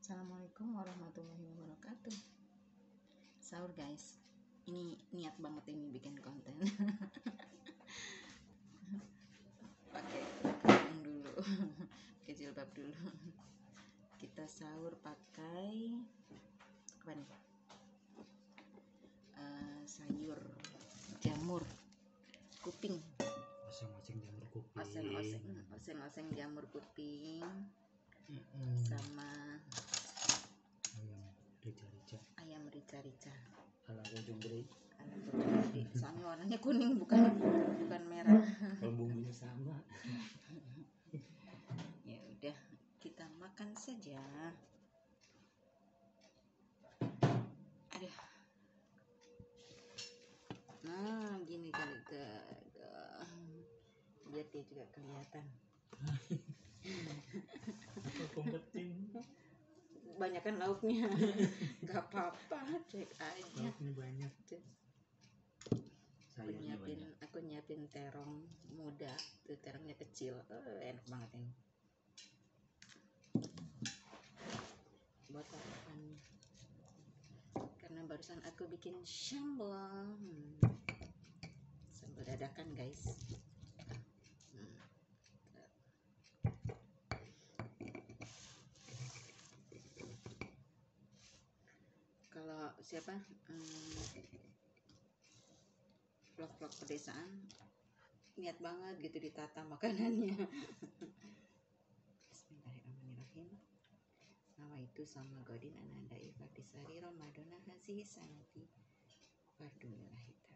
Assalamualaikum warahmatullahi wabarakatuh. Sahur guys, ini niat banget ini bikin konten. Pakai kerudung dulu, pakai jilbab dulu. Kita sahur pakai apa nih? Sayur jamur kuping. Oseng-oseng jamur kuping. Oseng-oseng jamur kuping. Sama ayam rica-rica ala bojong gede. Soalnya warnanya kuning bukan merah. Kalau bumbunya sama. Ya udah, kita makan saja. Aduh. Nah, gini kali biar dia juga kelihatan. Kompetin. Banyak kan lauknya. Gak apa-apa, cek aja. Lauknya banyak. Aku nyiapin terong muda, tuh terongnya kecil, enak banget ini. Buat sarapan. Karena barusan aku bikin sambal. Sambal dadakan guys. Kalau siapa vlog-vlog pedesaan niat banget gitu ditata makanannya. Bismillahirrahmanirrahim. Nama itu sama Godin Ananda Ifatisari Ramadona Hazi Sanati Fardunilahita.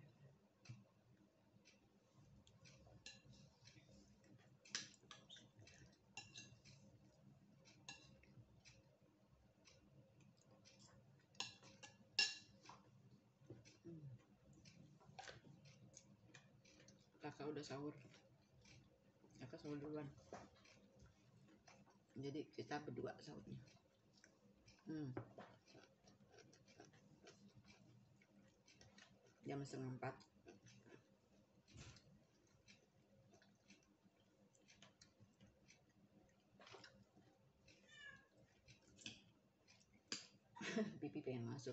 Kakak udah sahur. Kakak sahur duluan. Jadi kita berdua sahurnya. Jam 3:30. Pipi pengen masuk.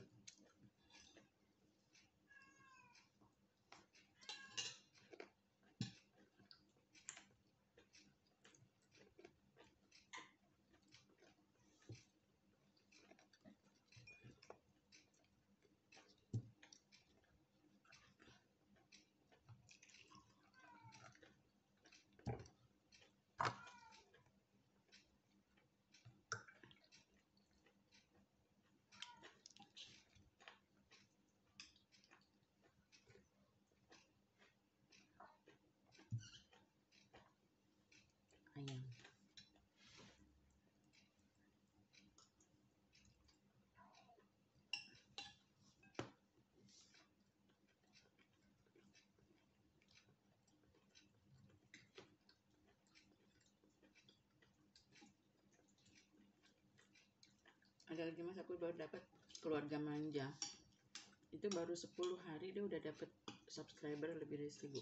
Ayam. Ada lagi mas, aku baru dapat keluarga manja. Itu baru 10 hari dia udah dapat subscriber lebih dari 1000.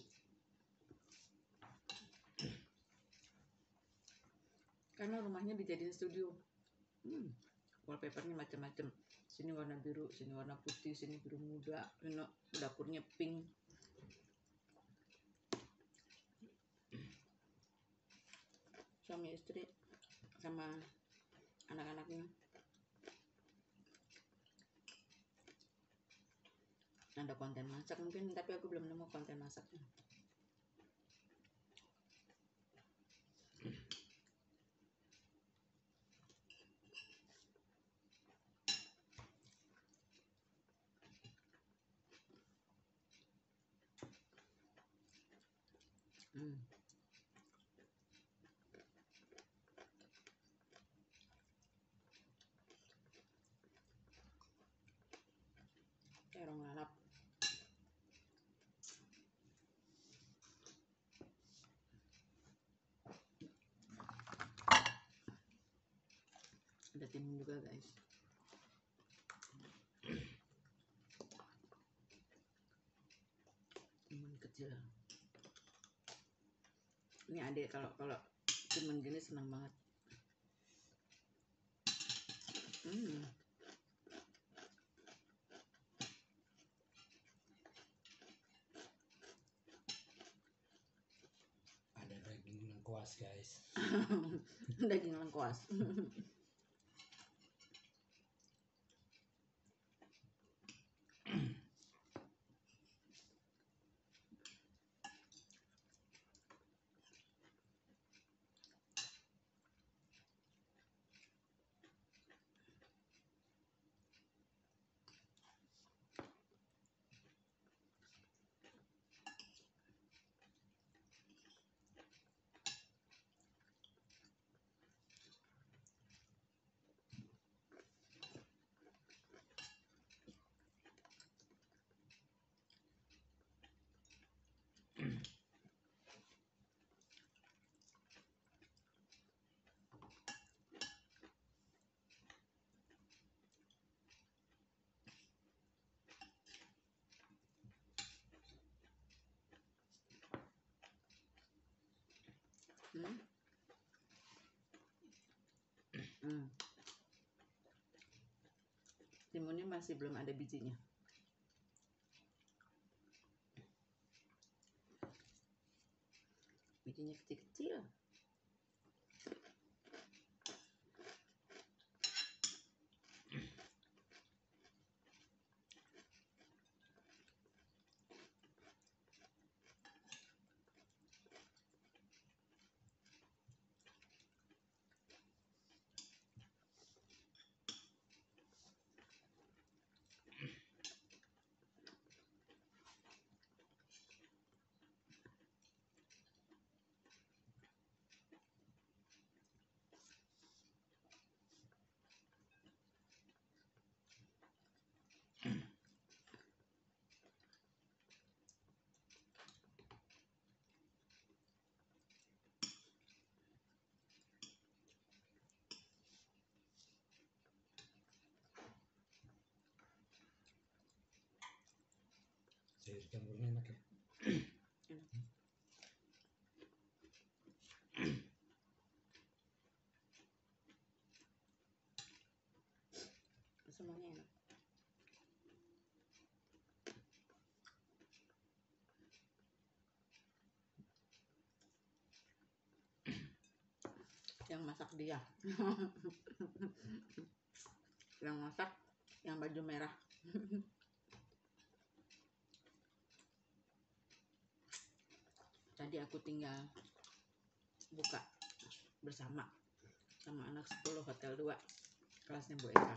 Karena rumahnya dijadiin studio. Wallpapernya macam-macam. Sini warna biru, sini warna putih, sini biru muda, ini dapurnya pink. Suami istri sama anak-anaknya. Ada konten masak mungkin, tapi aku belum nemu konten masaknya. Terong lalap. Ada timun juga guys. Timun kecil. Ini adik kalau timun gini senang banget. Hmm. Ada daging lengkuas guys. Daging lengkuas. Hmm. Hmm. Timunnya masih belum ada bijinya. Bijinya kecil-kecil. Sayur campurnya enak ya. Semuanya enak. Yang masak dia. Yang masak yang baju merah. Tadi aku tinggal buka bersama sama anak 10 Hotel 2 kelasnya Bu Eka.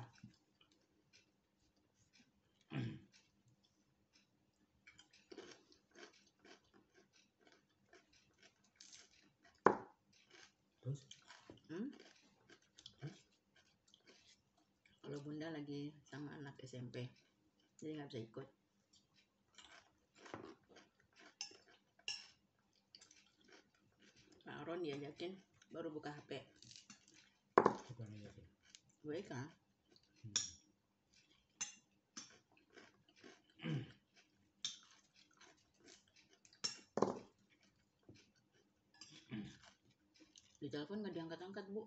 Terus Kalau Bunda lagi sama anak SMP, jadi nggak bisa ikut. Pak Aaron diajakin baru buka HP. bukan aja tuh. Bu Eka. Di telepon nggak diangkat-angkat Bu.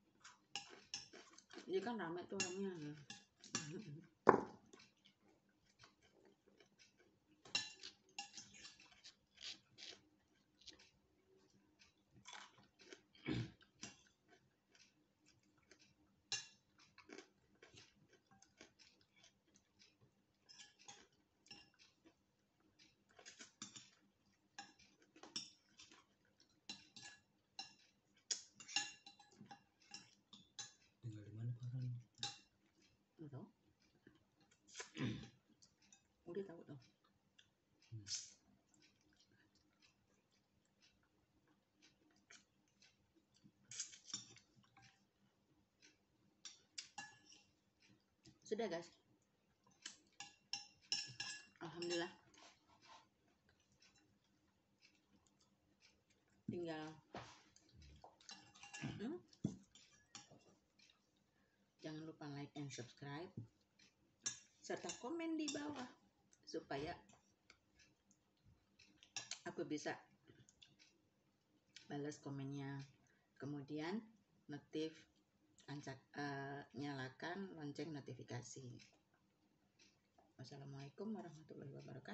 Jadi kan rame tuh orangnya. Tinggal di mana Farhan? Nggak tahu. Udah tahu tuh. Sudah guys. Alhamdulillah. Tinggal jangan lupa like and subscribe serta komen di bawah supaya aku bisa balas komennya. Kemudian nyalakan lonceng notifikasi. Wassalamualaikum warahmatullahi wabarakatuh.